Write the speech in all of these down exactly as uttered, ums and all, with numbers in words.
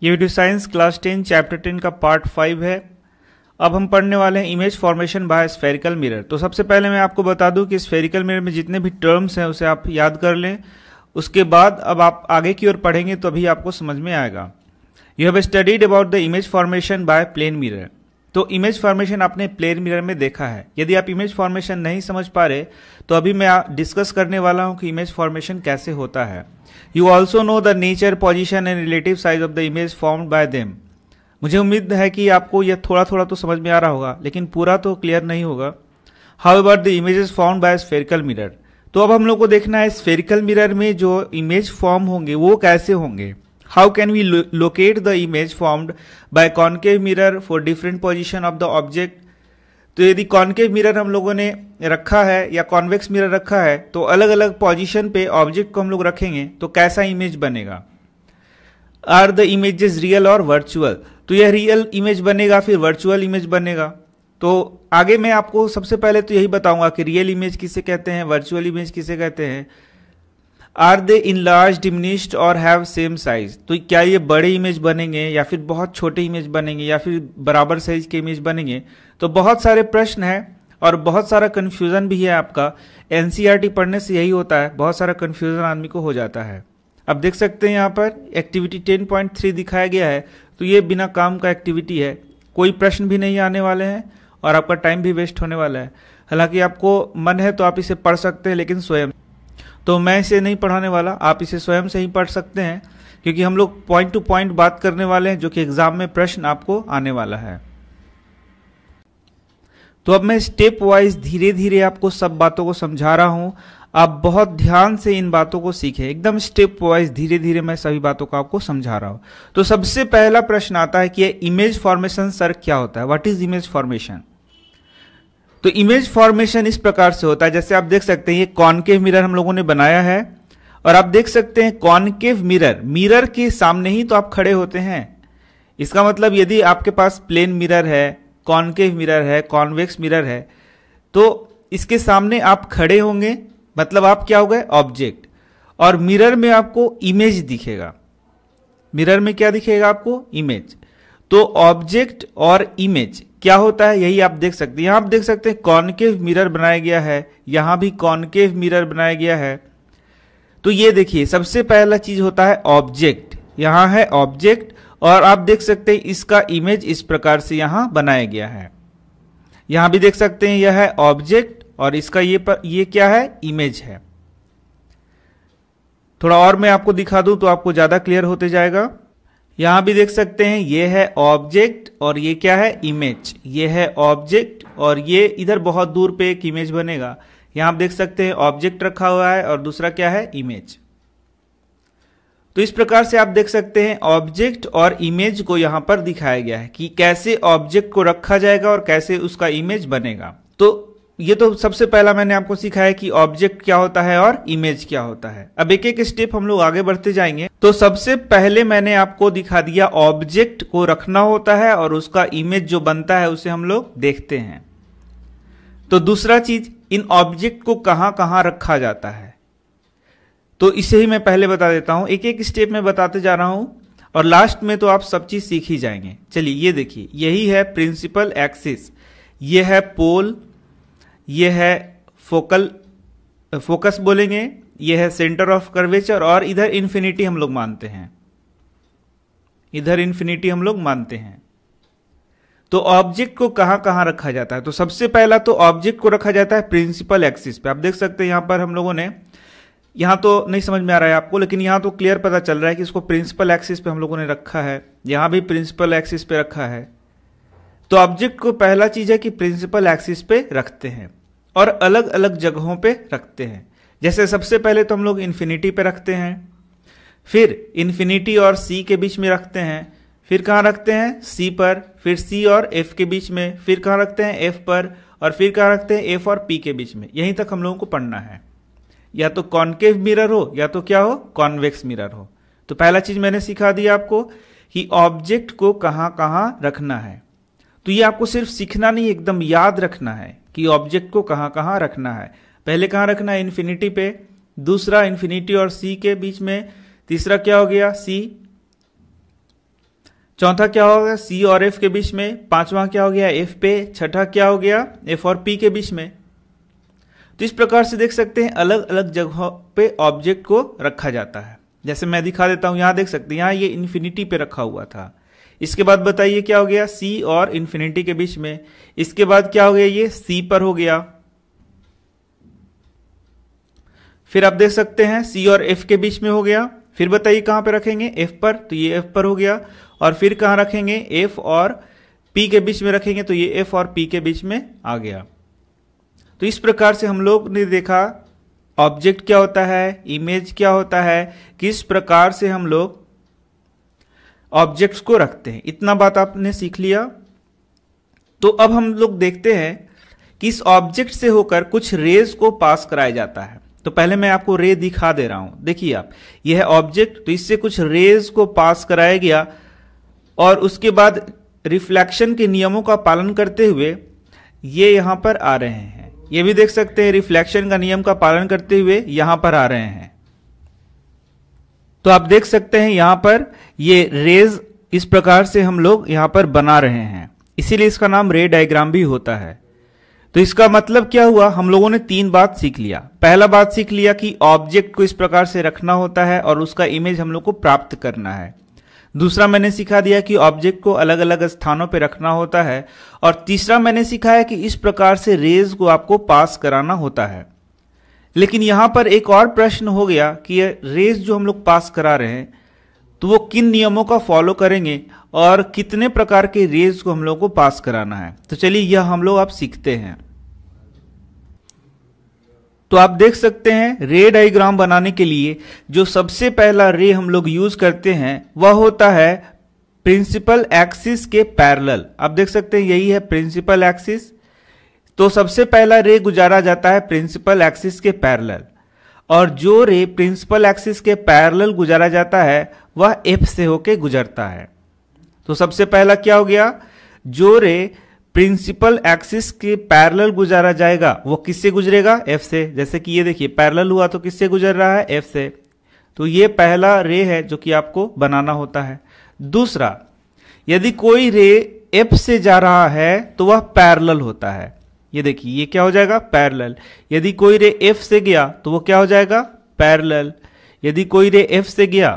ये video science class ten chapter ten का part five है। अब हम पढ़ने वाले हैं image formation by spherical mirror. तो सबसे पहले मैं आपको बता दूं कि स्फेरिकल मिरर में जितने भी टर्म्स हैं उसे आप याद कर लें। उसके बाद अब आप आगे की ओर पढ़ेंगे तो अभी आपको समझ में आएगा। You have studied about the image formation by plane mirror. तो इमेज फॉर्मेशन आपने प्लेन मिरर में देखा है। यदि आप इमेज फॉर्मेशन नहीं समझ पा रहे तो अभी मैं डिस्कस करने वाला हूं कि इमेज फॉर्मेशन कैसे होता है। You also know the nature, position and relative size of the image formed by them. मुझे उम्मीद है कि आपको यह थोड़ा थोड़ा तो समझ में आ रहा होगा, लेकिन पूरा तो क्लियर नहीं होगा। How about the images formed by spherical mirror. तो अब हम लोग को देखना है स्फेरिकल मिरर में जो इमेज फॉर्म होंगे वो कैसे होंगे। How can we lo locate the image formed by concave mirror for different position of the object? तो यदि कॉन्केव मिरर हम लोगों ने रखा है या कॉन्वेक्स मिरर रखा है तो अलग अलग पोजीशन पे ऑब्जेक्ट को हम लोग रखेंगे तो कैसा इमेज बनेगा। आर द इमेजेस रियल और वर्चुअल। तो यह रियल इमेज बनेगा फिर वर्चुअल इमेज बनेगा। तो आगे मैं आपको सबसे पहले तो यही बताऊंगा कि रियल इमेज किसे कहते हैं, वर्चुअल इमेज किसे कहते हैं। Are they in large, diminished और हैव सेम साइज। तो क्या ये बड़े इमेज बनेंगे या फिर बहुत छोटे इमेज बनेंगे या फिर बराबर साइज के इमेज बनेंगे। तो बहुत सारे प्रश्न हैं और बहुत सारा कंफ्यूजन भी है आपका। एनसीईआरटी पढ़ने से यही होता है, बहुत सारा कंफ्यूजन आदमी को हो जाता है। अब देख सकते हैं यहाँ पर एक्टिविटी टेन पॉइंट थ्री दिखाया गया है। तो ये बिना काम का एक्टिविटी है, कोई प्रश्न भी नहीं आने वाले हैं और आपका टाइम भी वेस्ट होने वाला है। हालांकि आपको मन है तो आप इसे पढ़ सकते हैं, लेकिन स्वयं तो मैं इसे नहीं पढ़ाने वाला, आप इसे स्वयं से ही पढ़ सकते हैं क्योंकि हम लोग पॉइंट टू पॉइंट बात करने वाले हैं जो कि एग्जाम में प्रश्न आपको आने वाला है। तो अब मैं स्टेप वाइज धीरे धीरे आपको सब बातों को समझा रहा हूं। आप बहुत ध्यान से इन बातों को सीखें, एकदम स्टेप वाइज धीरे धीरे मैं सभी बातों को आपको समझा रहा हूं। तो सबसे पहला प्रश्न आता है कि इमेज फॉर्मेशन सर क्या होता है, व्हाट इज इमेज फॉर्मेशन। तो इमेज फॉर्मेशन इस प्रकार से होता है, जैसे आप देख सकते हैं ये कॉनकेव मिरर हम लोगों ने बनाया है और आप देख सकते हैं कॉनकेव मिरर, मिरर के सामने ही तो आप खड़े होते हैं। इसका मतलब यदि आपके पास प्लेन मिरर है, कॉनकेव मिरर है, कॉन्वेक्स मिरर है, तो इसके सामने आप खड़े होंगे, मतलब आप क्या हो गए, ऑब्जेक्ट। और मिरर में आपको इमेज दिखेगा। मिरर में क्या दिखेगा आपको, इमेज। तो ऑब्जेक्ट और इमेज क्या होता है यही आप देख सकते हैं। यहां आप देख सकते हैं कॉनकेव मिरर बनाया गया है, यहां भी कॉनकेव मिरर बनाया गया है। तो ये देखिए सबसे पहला चीज होता है ऑब्जेक्ट। यहां है ऑब्जेक्ट और आप देख सकते हैं इसका इमेज इस प्रकार से यहां बनाया गया है। यहां भी देख सकते हैं यह है ऑब्जेक्ट और इसका ये पर, ये क्या है, इमेज है। थोड़ा और मैं आपको दिखा दूं तो आपको ज्यादा क्लियर होते जाएगा। यहां भी देख सकते हैं ये है ऑब्जेक्ट और ये क्या है, इमेज। ये है ऑब्जेक्ट और ये इधर बहुत दूर पे एक इमेज बनेगा। यहां आप देख सकते हैं ऑब्जेक्ट रखा हुआ है और दूसरा क्या है, इमेज। तो इस प्रकार से आप देख सकते हैं ऑब्जेक्ट और इमेज को यहां पर दिखाया गया है कि कैसे ऑब्जेक्ट को रखा जाएगा और कैसे उसका इमेज बनेगा। तो ये तो सबसे पहला मैंने आपको सिखाया कि ऑब्जेक्ट क्या होता है और इमेज क्या होता है। अब एक एक स्टेप हम लोग आगे बढ़ते जाएंगे। तो सबसे पहले मैंने आपको दिखा दिया ऑब्जेक्ट को रखना होता है और उसका इमेज जो बनता है उसे हम लोग देखते हैं। तो दूसरा चीज, इन ऑब्जेक्ट को कहां कहां रखा जाता है, तो इसे ही मैं पहले बता देता हूं। एक एक स्टेप में बताते जा रहा हूं और लास्ट में तो आप सब चीज सीख ही जाएंगे। चलिए ये देखिए, यही है प्रिंसिपल एक्सिस, ये है पोल, ये है फोकल फोकस बोलेंगे, ये है सेंटर ऑफ कर्वेचर और इधर इन्फिनिटी हम लोग मानते हैं, इधर इन्फिनिटी हम लोग मानते हैं। तो ऑब्जेक्ट को कहां कहां रखा जाता है, तो सबसे पहला तो ऑब्जेक्ट को रखा जाता है प्रिंसिपल एक्सिस पे। आप देख सकते हैं यहां पर हम लोगों ने, यहां तो नहीं समझ में आ रहा है आपको, लेकिन यहां तो क्लियर पता चल रहा है कि इसको प्रिंसिपल एक्सिस पे हम लोगों ने रखा है। यहां भी प्रिंसिपल एक्सिस पे रखा है। तो ऑब्जेक्ट को पहला चीज है कि प्रिंसिपल एक्सिस पे रखते हैं और अलग अलग जगहों पे रखते हैं। जैसे सबसे पहले तो हम लोग इन्फिनिटी पे रखते हैं, फिर इन्फिनिटी और सी के बीच में रखते हैं, फिर कहां रखते हैं, सी पर, फिर सी और एफ के बीच में, फिर कहां रखते हैं, एफ पर, और फिर कहां रखते हैं, एफ और पी के बीच में। यहीं तक हम लोगों को पढ़ना है। या तो कॉनकेव मिरर हो या तो क्या हो, कॉन्वेक्स मिरर हो। तो पहला चीज मैंने सिखा दिया आपको कि ऑब्जेक्ट को कहां कहां रखना है। तो ये आपको सिर्फ सीखना नहीं, एकदम याद रखना है कि ऑब्जेक्ट को कहां कहां रखना है। पहले कहां रखना है, इन्फिनिटी पे, दूसरा इन्फिनिटी और सी के बीच में, तीसरा क्या हो गया, सी, चौथा क्या होगा, सी और एफ के बीच में। पांचवा क्या हो गया, एफ पे। छठा क्या हो गया, एफ और पी के बीच में। तो इस प्रकार से देख सकते हैं अलग अलग जगहों पे ऑब्जेक्ट को रखा जाता है। जैसे मैं दिखा देता हूं, यहां देख सकते हैं, यहां ये इन्फिनिटी पे रखा हुआ था। इसके बाद बताइए क्या हो गया, सी और इन्फिनिटी के बीच में। इसके बाद क्या हो गया, ये सी पर हो गया। फिर आप देख सकते हैं सी और एफ के बीच में हो गया। फिर बताइए कहां पे रखेंगे, एफ पर, तो ये एफ पर हो गया। और फिर कहां रखेंगे, एफ और पी के बीच में रखेंगे, तो ये एफ और पी के बीच में आ गया। तो इस प्रकार से हम लोग ने देखा ऑब्जेक्ट क्या होता है, इमेज क्या होता है, किस प्रकार से हम लोग ऑब्जेक्ट्स को रखते हैं। इतना बात आपने सीख लिया। तो अब हम लोग देखते हैं कि इस ऑब्जेक्ट से होकर कुछ रेज को पास कराया जाता है। तो पहले मैं आपको रे दिखा दे रहा हूं, देखिए आप, यह है ऑब्जेक्ट, तो इससे कुछ रेज को पास कराया गया और उसके बाद रिफ्लेक्शन के नियमों का पालन करते हुए ये यहां पर आ रहे हैं। ये भी देख सकते हैं रिफ्लेक्शन का नियम का पालन करते हुए यहां पर आ रहे हैं। तो आप देख सकते हैं यहां पर ये रेज इस प्रकार से हम लोग यहां पर बना रहे हैं, इसीलिए इसका नाम रे डायग्राम भी होता है। तो इसका मतलब क्या हुआ, हम लोगों ने तीन बात सीख लिया। पहला बात सीख लिया कि ऑब्जेक्ट को इस प्रकार से रखना होता है और उसका इमेज हम लोग को प्राप्त करना है। दूसरा मैंने सिखा दिया कि ऑब्जेक्ट को अलग अलग स्थानों पर रखना होता है। और तीसरा मैंने सीखा है कि इस प्रकार से रेज को आपको पास कराना होता है। लेकिन यहां पर एक और प्रश्न हो गया कि ये रेज जो हम लोग पास करा रहे हैं तो वो किन नियमों का फॉलो करेंगे और कितने प्रकार के रेज को हम लोग को पास कराना है। तो चलिए यह हम लोग आप सीखते हैं। तो आप देख सकते हैं रे डायग्राम बनाने के लिए जो सबसे पहला रे हम लोग यूज करते हैं वह होता है प्रिंसिपल एक्सिस के पैरेलल। आप देख सकते हैं यही है प्रिंसिपल एक्सिस। तो सबसे पहला रे गुजारा जाता है प्रिंसिपल एक्सिस के पैरेलल, और जो रे प्रिंसिपल एक्सिस के पैरेलल गुजारा जाता है वह एफ से होके गुजरता है। तो सबसे पहला क्या हो गया, जो रे प्रिंसिपल एक्सिस के पैरेलल गुजारा जाएगा वो किससे गुजरेगा, एफ से। जैसे कि ये देखिए पैरेलल हुआ तो किससे गुजर रहा है, एफ से। तो ये पहला रे है जो कि आपको बनाना होता है। दूसरा, यदि कोई रे एफ से जा रहा है तो वह पैरेलल होता है। ये देखिए ये क्या हो जाएगा, पैरेलल। यदि कोई रे एफ से गया तो वो क्या हो जाएगा, पैरेलल। यदि कोई रे एफ से गया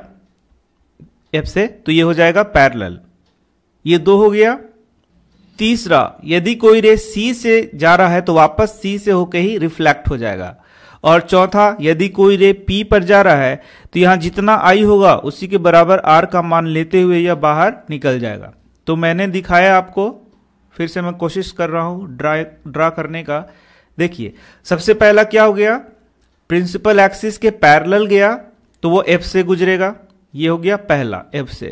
एफ से तो ये हो जाएगा पैरेलल। ये दो हो गया। तीसरा, यदि कोई रे सी से जा रहा है तो वापस सी से होके ही रिफ्लेक्ट हो जाएगा। और चौथा, यदि कोई रे पी पर जा रहा है तो यहां जितना आई होगा उसी के बराबर आर का मान लेते हुए यह बाहर निकल जाएगा। तो मैंने दिखाया आपको, फिर से मैं कोशिश कर रहा हूं ड्रा ड्रा करने का। देखिए सबसे पहला क्या हो गया, प्रिंसिपल एक्सिस के पैरेलल गया तो वो एफ से गुजरेगा, ये हो गया पहला, एफ से।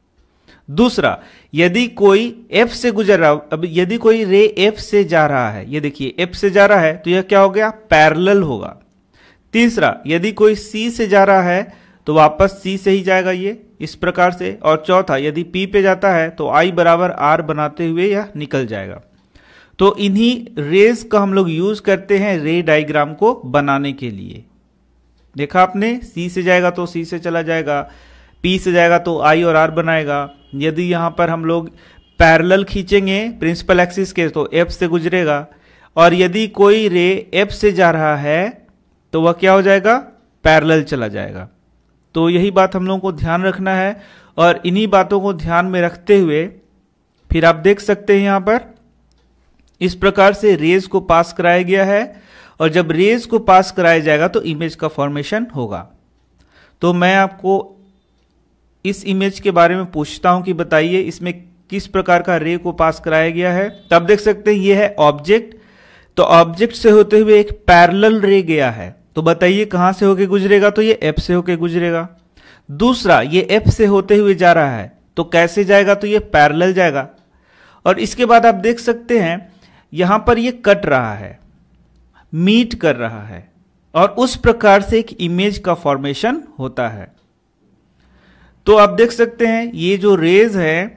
दूसरा, यदि कोई एफ से गुजर रहा, अब यदि कोई रे एफ से जा रहा है, ये देखिए एफ से जा रहा है तो यह क्या हो गया, पैरेलल होगा। तीसरा, यदि कोई सी से जा रहा है तो वापस सी से ही जाएगा, ये इस प्रकार से। और चौथा, यदि पी पे जाता है तो आई बराबर आर बनाते हुए यह निकल जाएगा। तो इन्हीं रेज का हम लोग यूज करते हैं रे डायग्राम को बनाने के लिए। देखा आपने, सी से जाएगा तो सी से चला जाएगा, पी से जाएगा तो आई और आर बनाएगा। यदि यहां पर हम लोग पैरेलल खींचेंगे प्रिंसिपल एक्सिस के तो एफ से गुजरेगा। और यदि कोई रे एफ से जा रहा है तो वह क्या हो जाएगा, पैरेलल चला जाएगा। तो यही बात हम लोगों को ध्यान रखना है। और इन्हीं बातों को ध्यान में रखते हुए फिर आप देख सकते हैं यहां पर इस प्रकार से रेज को पास कराया गया है। और जब रेज को पास कराया जाएगा तो इमेज का फॉर्मेशन होगा। तो मैं आपको इस इमेज के बारे में पूछता हूं कि बताइए इसमें किस प्रकार का रे को पास कराया गया है। तब देख सकते हैं ये है ऑब्जेक्ट। तो ऑब्जेक्ट से होते हुए एक पैरेलल रे गया है, तो बताइए कहां से होके गुजरेगा, तो ये एफ से होके गुजरेगा। दूसरा, ये एफ से होते हुए जा रहा है तो कैसे जाएगा, तो ये पैरेलल जाएगा। और इसके बाद आप देख सकते हैं यहां पर ये कट रहा है, मीट कर रहा है, और उस प्रकार से एक इमेज का फॉर्मेशन होता है। तो आप देख सकते हैं ये जो रेज है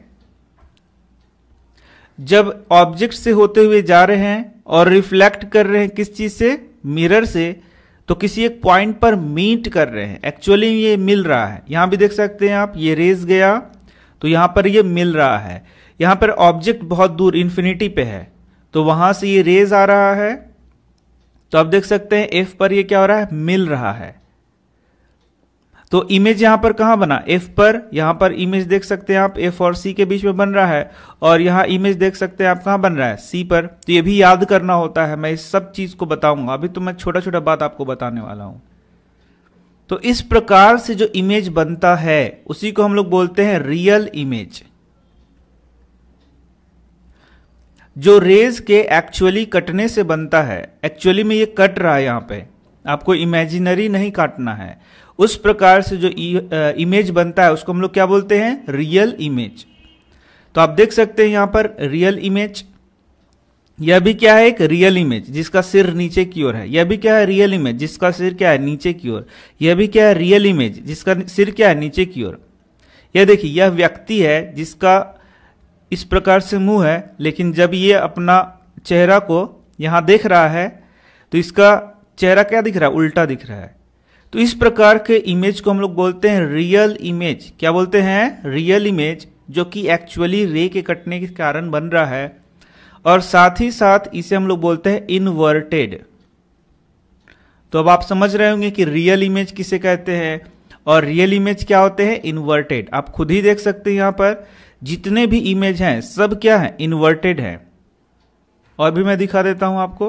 जब ऑब्जेक्ट से होते हुए जा रहे हैं और रिफ्लेक्ट कर रहे हैं किस चीज से, मिरर से, तो किसी एक पॉइंट पर मीट कर रहे हैं, एक्चुअली ये मिल रहा है। यहां भी देख सकते हैं आप, ये रेज गया तो यहां पर ये मिल रहा है। यहां पर ऑब्जेक्ट बहुत दूर इन्फिनिटी पे है, तो वहां से ये रेज आ रहा है, तो आप देख सकते हैं एफ पर ये क्या हो रहा है, मिल रहा है। तो इमेज यहां पर कहां बना, एफ पर। यहां पर इमेज देख सकते हैं आप एफ और सी के बीच में बन रहा है, और यहां इमेज देख सकते हैं आप कहां बन रहा है, सी पर। तो ये भी याद करना होता है, मैं इस सब चीज को बताऊंगा, अभी तो मैं छोटा छोटा बात आपको बताने वाला हूं। तो इस प्रकार से जो इमेज बनता है उसी को हम लोग बोलते हैं रियल इमेज। जो रेज के एक्चुअली कटने से बनता है, एक्चुअली में ये कट रहा है, यहां पे आपको इमेजिनरी नहीं काटना है, उस प्रकार से जो इमेज बनता है उसको हम लोग क्या बोलते हैं, रियल इमेज। तो आप देख सकते हैं यहां पर रियल इमेज, यह भी क्या है, एक रियल इमेज जिसका सिर नीचे की ओर है। यह भी क्या है, रियल इमेज जिसका सिर क्या है, नीचे की ओर। यह भी क्या है, रियल इमेज जिसका सिर क्या है, नीचे की ओर। यह देखिए, यह व्यक्ति है जिसका इस प्रकार से मुंह है, लेकिन जब ये अपना चेहरा को यहां देख रहा है तो इसका चेहरा क्या दिख रहा है, उल्टा दिख रहा है। तो इस प्रकार के इमेज को हम लोग बोलते हैं रियल इमेज। क्या बोलते हैं, रियल इमेज, जो कि एक्चुअली रे के कटने के कारण बन रहा है। और साथ ही साथ इसे हम लोग बोलते हैं इनवर्टेड। तो अब आप समझ रहे होंगे कि रियल इमेज किसे कहते हैं और रियल इमेज क्या होते हैं, इनवर्टेड। आप खुद ही देख सकते हैं यहां पर जितने भी इमेज हैं सब क्या है, इनवर्टेड है। और भी मैं दिखा देता हूं आपको।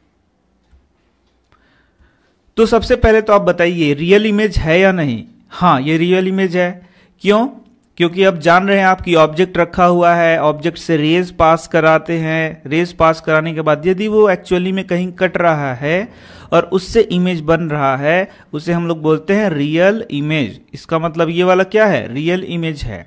तो सबसे पहले तो आप बताइए रियल इमेज है या नहीं। हाँ, ये रियल इमेज है। क्यों, क्योंकि अब जान रहे हैं आप कि ऑब्जेक्ट रखा हुआ है, ऑब्जेक्ट से रेज पास कराते हैं, रेज पास कराने के बाद यदि वो एक्चुअली में कहीं कट रहा है और उससे इमेज बन रहा है, उसे हम लोग बोलते हैं रियल इमेज। इसका मतलब ये वाला क्या है, रियल इमेज है।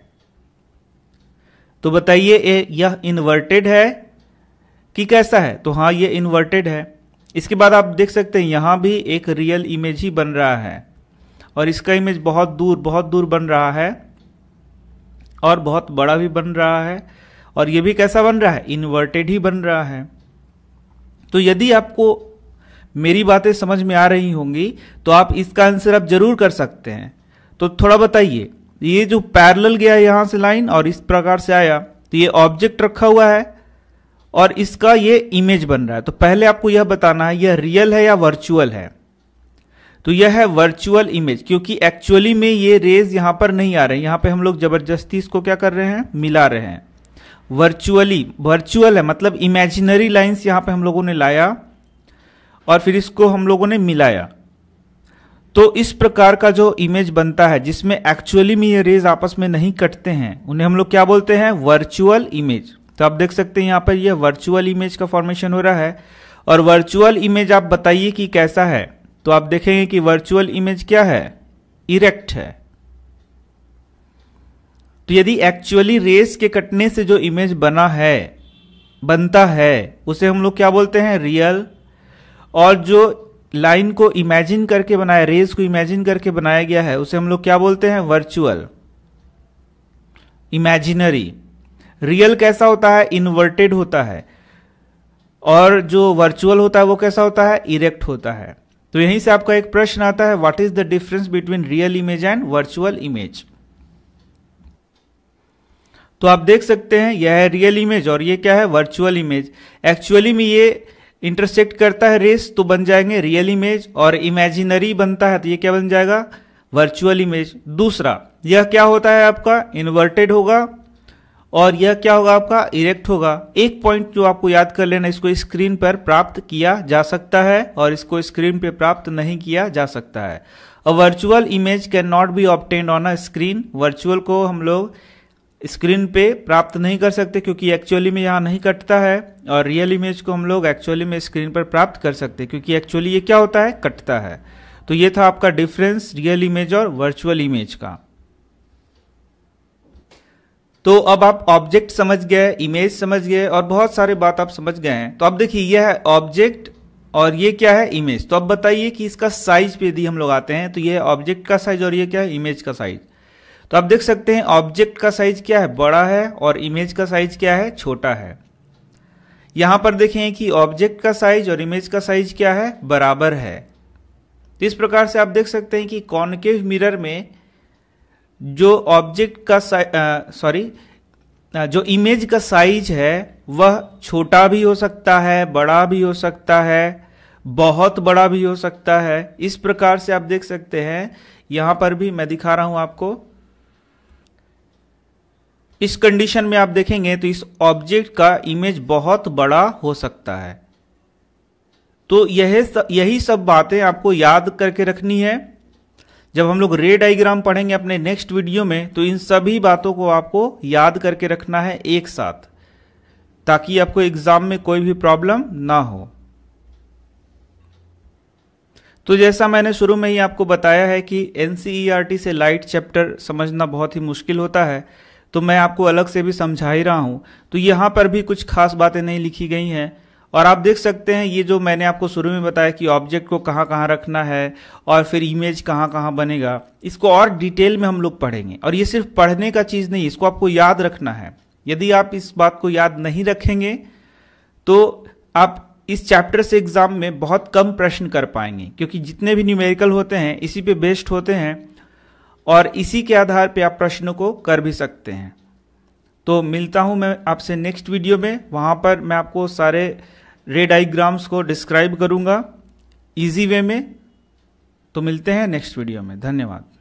तो बताइए यह इन्वर्टेड है कि कैसा है, तो हाँ ये इन्वर्टेड है। इसके बाद आप देख सकते हैं यहां भी एक रियल इमेज ही बन रहा है, और इसका इमेज बहुत दूर बहुत दूर बन रहा है और बहुत बड़ा भी बन रहा है, और ये भी कैसा बन रहा है, इन्वर्टेड ही बन रहा है। तो यदि आपको मेरी बातें समझ में आ रही होंगी तो आप इसका आंसर आप जरूर कर सकते हैं। तो थोड़ा बताइए, ये जो पैरेलल गया यहां से लाइन और इस प्रकार से आया, तो ये ऑब्जेक्ट रखा हुआ है और इसका ये इमेज बन रहा है। तो पहले आपको यह बताना है यह रियल है या वर्चुअल है। तो यह है वर्चुअल इमेज, क्योंकि एक्चुअली में ये रेज यहां पर नहीं आ रहे हैं, यहां पे हम लोग जबरदस्ती इसको क्या कर रहे हैं, मिला रहे हैं। वर्चुअली, वर्चुअल है मतलब इमेजिनरी लाइंस यहां पे हम लोगों ने लाया और फिर इसको हम लोगों ने मिलाया। तो इस प्रकार का जो इमेज बनता है जिसमें एक्चुअली में ये रेज आपस में नहीं कटते हैं, उन्हें हम लोग क्या बोलते हैं, वर्चुअल इमेज। तो आप देख सकते हैं यहां पर ये वर्चुअल इमेज का फॉर्मेशन हो रहा है। और वर्चुअल इमेज आप बताइए कि कैसा है, तो आप देखेंगे कि वर्चुअल इमेज क्या है, इरेक्ट है। तो यदि एक्चुअली रेस के कटने से जो इमेज बना है, बनता है, उसे हम लोग क्या बोलते हैं, रियल। और जो लाइन को इमेजिन करके बनाया, रेस को इमेजिन करके बनाया गया है, उसे हम लोग क्या बोलते हैं, वर्चुअल, इमेजिनरी। रियल कैसा होता है, इन्वर्टेड होता है, और जो वर्चुअल होता है वो कैसा होता है, इरेक्ट होता है। तो यहीं से आपका एक प्रश्न आता है, what is the difference between real image and virtual image. तो आप देख सकते हैं यह है रियल इमेज और ये क्या है, वर्चुअल इमेज। एक्चुअली में ये इंटरसेक्ट करता है रेस, तो बन जाएंगे रियल इमेज, और इमेजिनरी बनता है तो ये क्या बन जाएगा, वर्चुअल इमेज। दूसरा, यह क्या होता है आपका, इन्वर्टेड होगा, और यह क्या होगा आपका, इरेक्ट होगा। एक पॉइंट जो आपको याद कर लेना, इसको स्क्रीन पर प्राप्त किया जा सकता है और इसको स्क्रीन पे प्राप्त नहीं किया जा सकता है। A virtual image can not be obtained on a screen. Virtual को हम लोग स्क्रीन पे प्राप्त नहीं कर सकते क्योंकि एक्चुअली में यहां नहीं कटता है, और रियल इमेज को हम लोग एक्चुअली में स्क्रीन पर प्राप्त कर सकते हैं क्योंकि एक्चुअली ये क्या होता है, कटता है। तो ये था आपका डिफरेंस रियल इमेज और वर्चुअल इमेज का। तो अब आप ऑब्जेक्ट समझ गए, इमेज समझ गए और बहुत सारे बात आप समझ गए हैं। तो अब देखिए यह है ऑब्जेक्ट और ये क्या है, इमेज। तो अब बताइए कि इसका साइज पे यदि हम लोग आते हैं तो ये है ऑब्जेक्ट का साइज और ये क्या है, इमेज का साइज। तो आप देख सकते हैं ऑब्जेक्ट का साइज क्या है, बड़ा है, और इमेज का साइज क्या है, छोटा है। यहां पर देखें कि ऑब्जेक्ट का साइज और इमेज का साइज क्या है, बराबर है। तो इस प्रकार से आप देख सकते हैं कि कॉनकेव मिरर में जो ऑब्जेक्ट का सॉरी जो इमेज का साइज है वह छोटा भी हो सकता है, बड़ा भी हो सकता है, बहुत बड़ा भी हो सकता है। इस प्रकार से आप देख सकते हैं, यहां पर भी मैं दिखा रहा हूं आपको। इस कंडीशन में आप देखेंगे तो इस ऑब्जेक्ट का इमेज बहुत बड़ा हो सकता है। तो यह यही सब बातें आपको याद करके रखनी है। जब हम लोग रे डायग्राम पढ़ेंगे अपने नेक्स्ट वीडियो में, तो इन सभी बातों को आपको याद करके रखना है एक साथ, ताकि आपको एग्जाम में कोई भी प्रॉब्लम ना हो। तो जैसा मैंने शुरू में ही आपको बताया है कि एनसीईआरटी से लाइट चैप्टर समझना बहुत ही मुश्किल होता है, तो मैं आपको अलग से भी समझा ही रहा हूं। तो यहां पर भी कुछ खास बातें नहीं लिखी गई हैं, और आप देख सकते हैं ये जो मैंने आपको शुरू में बताया कि ऑब्जेक्ट को कहां कहां रखना है और फिर इमेज कहां कहां बनेगा, इसको और डिटेल में हम लोग पढ़ेंगे। और ये सिर्फ पढ़ने का चीज नहीं, इसको आपको याद रखना है। यदि आप इस बात को याद नहीं रखेंगे तो आप इस चैप्टर से एग्जाम में बहुत कम प्रश्न कर पाएंगे, क्योंकि जितने भी न्यूमेरिकल होते हैं इसी पे बेस्ड होते हैं और इसी के आधार पे आप प्रश्नों को कर भी सकते हैं। तो मिलता हूं मैं आपसे नेक्स्ट वीडियो में, वहां पर मैं आपको सारे रे डायग्राम्स को डिस्क्राइब करूंगा इजी वे में। तो मिलते हैं नेक्स्ट वीडियो में। धन्यवाद।